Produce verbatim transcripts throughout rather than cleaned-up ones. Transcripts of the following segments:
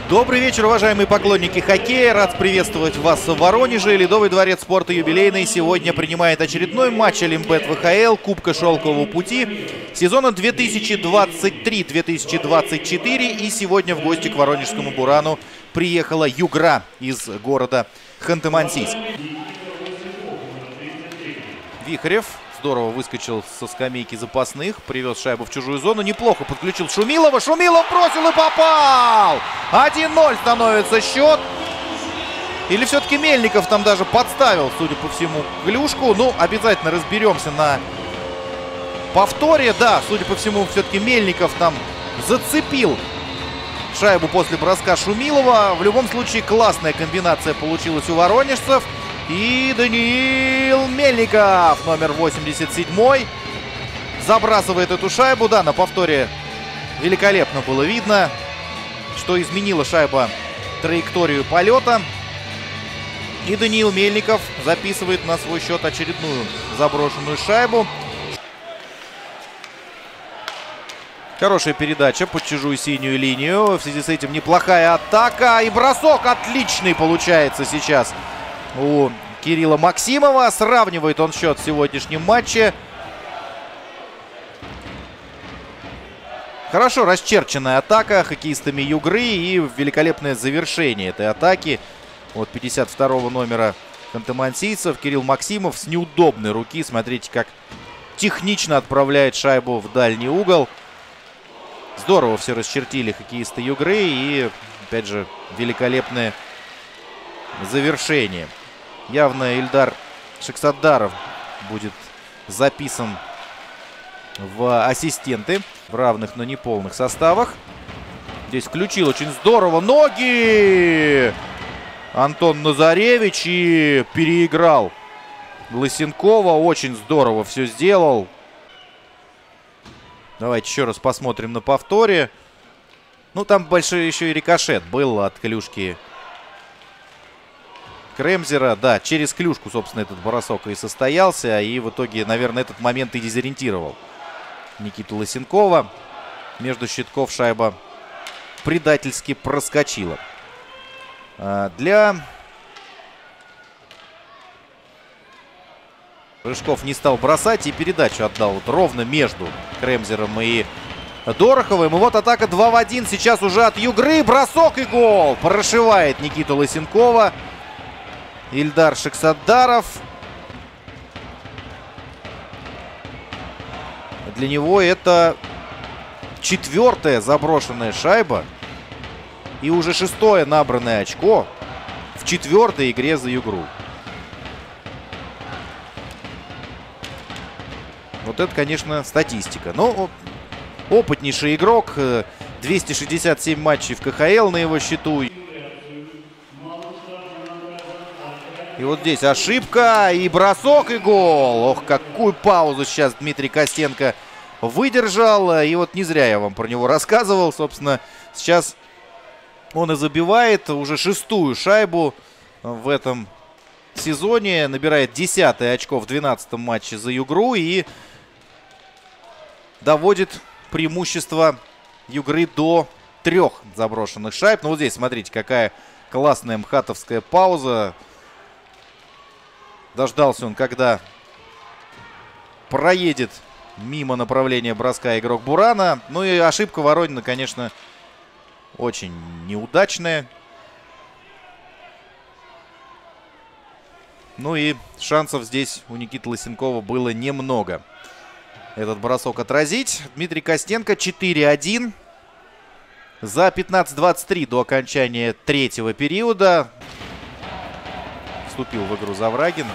Добрый вечер, уважаемые поклонники хоккея. Рад приветствовать вас в Воронеже. Ледовый дворец спорта юбилейный сегодня принимает очередной матч Олимпет ВХЛ Кубка Шелкового пути сезона две тысячи двадцать три — две тысячи двадцать четыре. И сегодня в гости к воронежскому Бурану приехала Югра из города Ханты-Мансийск. Вихрев здорово выскочил со скамейки запасных, привез шайбу в чужую зону, неплохо подключил Шумилова. Шумилов бросил и попал! один ноль становится счет. Или все-таки Мельников там даже подставил, судя по всему, клюшку. Ну, обязательно разберемся на повторе. Да, судя по всему, все-таки Мельников там зацепил шайбу после броска Шумилова. В любом случае, классная комбинация получилась у воронежцев. И Даниил Мельников, номер восемьдесят семь, забрасывает эту шайбу. Да, на повторе великолепно было видно, что изменила шайба траекторию полета. И Даниил Мельников записывает на свой счет очередную заброшенную шайбу. Хорошая передача под чужую синюю линию. В связи с этим неплохая атака. И бросок отличный получается сейчас у Кирилла Максимова. Сравнивает он счет в сегодняшнем матче. Хорошо расчерченная атака хоккеистами Югры и великолепное завершение этой атаки от пятьдесят второго номера ханты-мансийцев. Кирилл Максимов с неудобной руки. Смотрите, как технично отправляет шайбу в дальний угол. Здорово все расчертили хоккеисты Югры. И, опять же, великолепное завершение. Явно Ильдар Шексаддаров будет записан в ассистенты в равных, но не полных составах. Здесь включил очень здорово ноги Антон Назаревич и переиграл Лысенкова. Очень здорово все сделал. Давайте еще раз посмотрим на повторе. Ну, там большой еще и рикошет был от клюшки Кремзера. Да, через клюшку, собственно, этот бросок и состоялся. И в итоге, наверное, этот момент и дезориентировал Никиту Лысенкова. Между щитков шайба предательски проскочила. А для Рыжков не стал бросать и передачу отдал вот ровно между Кремзером и Дороховым. И вот атака два в один сейчас уже от Югры. Бросок и гол. Прошивает Никиту Лысенкова Ильдар Шексаддаров. Для него это четвертая заброшенная шайба. И уже шестое набранное очко в четвертой игре за Югру. Вот это, конечно, статистика. Но опытнейший игрок. двести шестьдесят семь матчей в ка ха эл на его счету. И вот здесь ошибка, и бросок, и гол. Ох, какую паузу сейчас Дмитрий Костенко выдержал. И вот не зря я вам про него рассказывал. Собственно, сейчас он и забивает уже шестую шайбу в этом сезоне. Набирает десятое очко в двенадцатом матче за Югру. И доводит преимущество Югры до трех заброшенных шайб. Ну вот здесь, смотрите, какая классная мхатовская пауза. Дождался он, когда проедет мимо направления броска игрок Бурана. Ну и ошибка Воронина, конечно, очень неудачная. Ну и шансов здесь у Никиты Лысенкова было немного этот бросок отразить. Дмитрий Костенко четыре один. За пятнадцать двадцать три до окончания третьего периода вступил в игру Заврагин.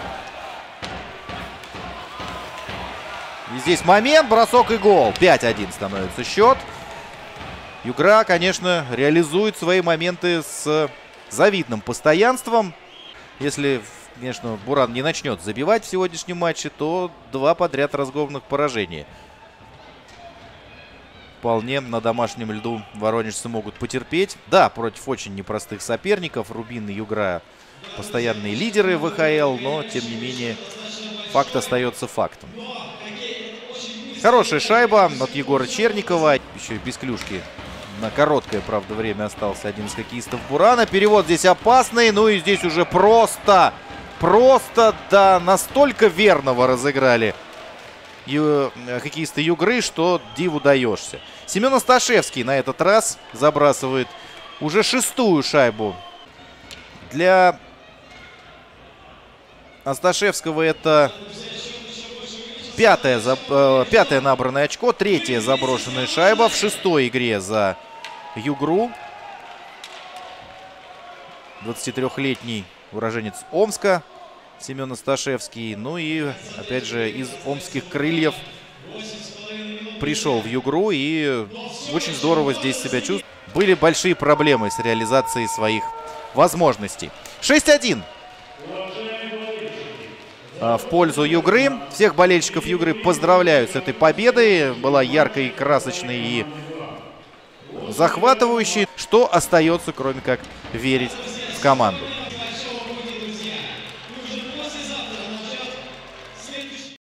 И здесь момент, бросок и гол. пять один становится счет. Югра, конечно, реализует свои моменты с завидным постоянством. Если, конечно, Буран не начнет забивать в сегодняшнем матче, то два подряд разгромных поражения вполне на домашнем льду воронежцы могут потерпеть. Да, против очень непростых соперников. Рубин и Югра постоянные лидеры вэ ха эл, но, тем не менее, факт остается фактом. Хорошая шайба от Егора Черникова. Еще и без клюшки На короткое, правда, время остался один из хоккеистов Бурана. Перевод здесь опасный. Ну и здесь уже просто, просто до настолько верного разыграли ю... хоккеисты Югры, что диву даешься. Семен Асташевский на этот раз забрасывает уже шестую шайбу. Для Асташевского это пятое, э, пятое набранное очко, третья заброшенная шайба в шестой игре за Югру. двадцатитрёхлетний уроженец Омска Семен Асташевский. Ну и, опять же, из омских крыльев пришел в Югру и очень здорово здесь себя чувствует. Были большие проблемы с реализацией своих возможностей. шесть один в пользу Югры. Всех болельщиков Югры поздравляю с этой победой. Была яркой, красочной и захватывающей. Что остается, кроме как верить в команду.